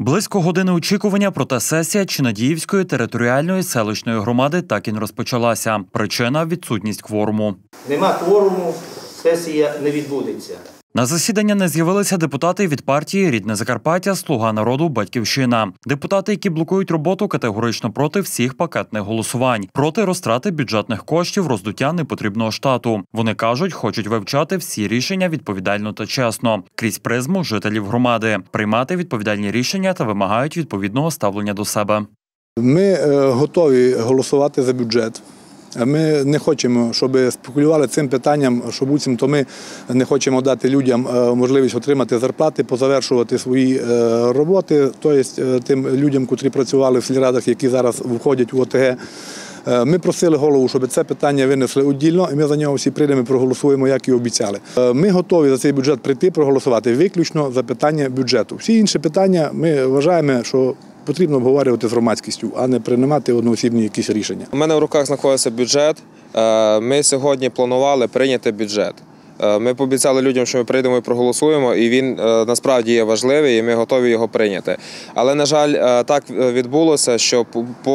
Близько години очікування, проте сесія Чинадіївської територіальної селищної громади так і не розпочалася. Причина – відсутність кворуму. Нема кворуму, сесія не відбудеться. На засідання не з'явилися депутати від партії «Рідне Закарпаття», «Слуга народу», «Батьківщина». Депутати, які блокують роботу, категорично проти всіх пакетних голосувань. Проти розтрати бюджетних коштів, роздуття непотрібного штату. Вони кажуть, хочуть вивчати всі рішення відповідально та чесно, крізь призму жителів громади, приймати відповідальні рішення та вимагають відповідного ставлення до себе. Ми готові голосувати за бюджет. Ми не хочемо, щоб спекулювали цим питанням, що буцімто ми не хочемо дати людям можливість отримати зарплати, позавершувати свої роботи, тобто тим людям, котрі працювали в сільрадах, які зараз входять в ОТГ. Ми просили голову, щоб це питання винесли віддільно, і ми за нього всі прийдемо і проголосуємо, як і обіцяли. Ми готові за цей бюджет прийти, проголосувати виключно за питання бюджету. Всі інші питання ми вважаємо, що потрібно обговорювати з громадськістю, а не приймати одноосібні якісь рішення. У мене в руках знаходиться бюджет. Ми сьогодні планували прийняти бюджет. Ми пообіцяли людям, що ми прийдемо і проголосуємо, і він насправді є важливий, і ми готові його прийняти. Але, на жаль, так відбулося, що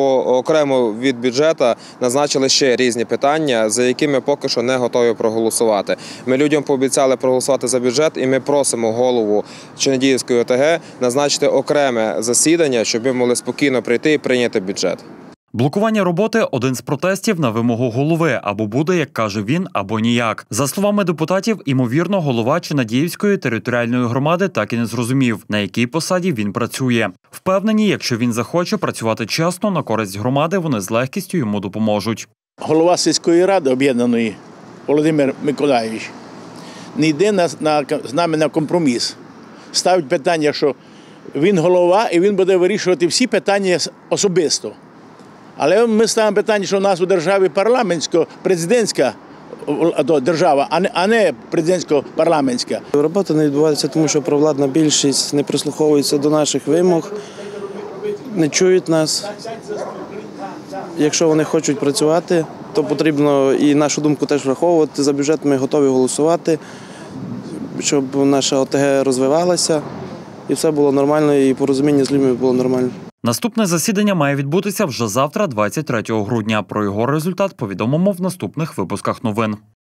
окремо від бюджету назначили ще різні питання, за які ми поки що не готові проголосувати. Ми людям пообіцяли проголосувати за бюджет, і ми просимо голову Чинадіївської ОТГ назначити окреме засідання, щоб ми могли спокійно прийти і прийняти бюджет. Блокування роботи – один з протестів на вимогу голови. Або буде, як каже він, або ніяк. За словами депутатів, імовірно, голова Чинадіївської територіальної громади так і не зрозумів, на якій посаді він працює. Впевнені, якщо він захоче працювати чесно, на користь громади, вони з легкістю йому допоможуть. Голова сільської ради об'єднаної Володимир Миколайович не йде з нами на компроміс. Ставить питання, що він голова і він буде вирішувати всі питання особисто. Але ми ставимо питання, що у нас у державі парламентсько-президентська держава, а не президентсько-парламентська. Робота не відбувається, тому що провладна більшість не прислуховується до наших вимог, не чують нас. Якщо вони хочуть працювати, то потрібно і нашу думку теж враховувати. За бюджет ми готові голосувати, щоб наша ОТГ розвивалася і все було нормально, і порозуміння з людьми було нормально. Наступне засідання має відбутися вже завтра, 23 грудня. Про його результат повідомимо в наступних випусках новин.